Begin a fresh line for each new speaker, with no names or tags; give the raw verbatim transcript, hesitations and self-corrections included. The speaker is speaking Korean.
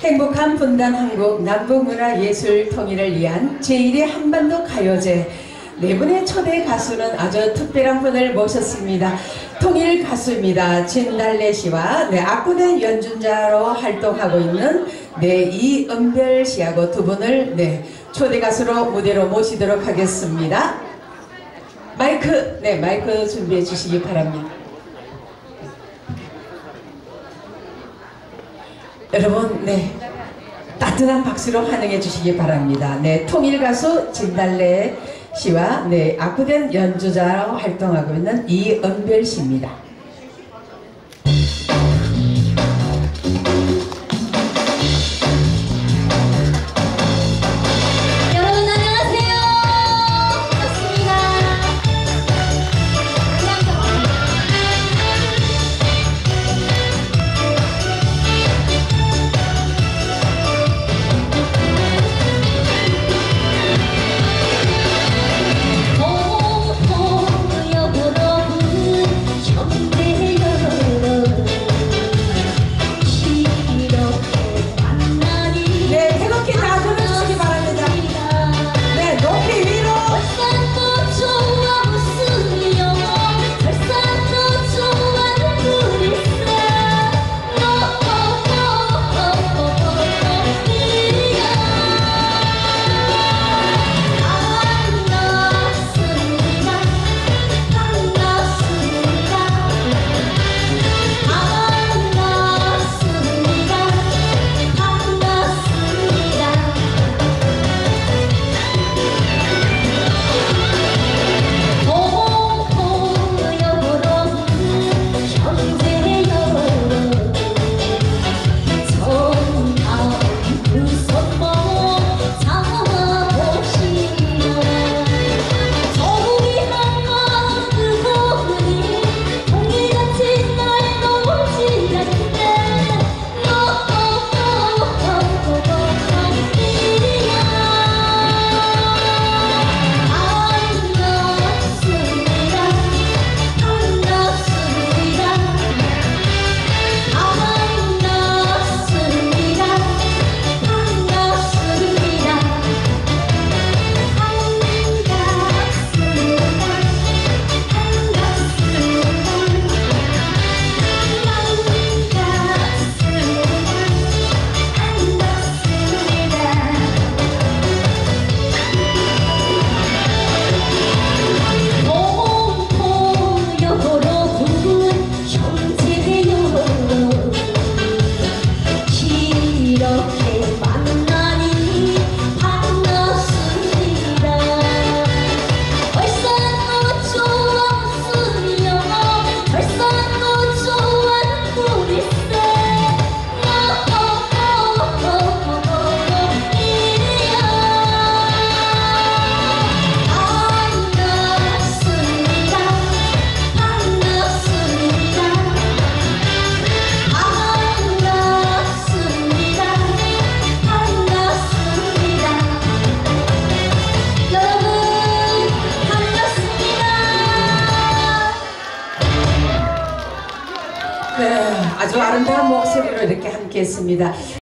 행복한 분단 한국 남북문화예술 통일을 위한 제일의 한반도 가요제 네 분의 초대 가수는 아주 특별한 분을 모셨습니다. 통일 가수입니다. 진달래 씨와 네, 악구된 연주자로 활동하고 있는 네, 이은별 씨하고 두 분을 네, 초대 가수로 무대로 모시도록 하겠습니다. 마이크, 네, 마이크 준비해 주시기 바랍니다. 여러분, 네, 따뜻한 박수로 환영해 주시기 바랍니다. 네, 통일 가수 진달래 씨와 네, 악구된 연주자로 활동하고 있는 이은별 씨입니다. 네, 아주 아름다운 목소리로 이렇게 함께 했습니다.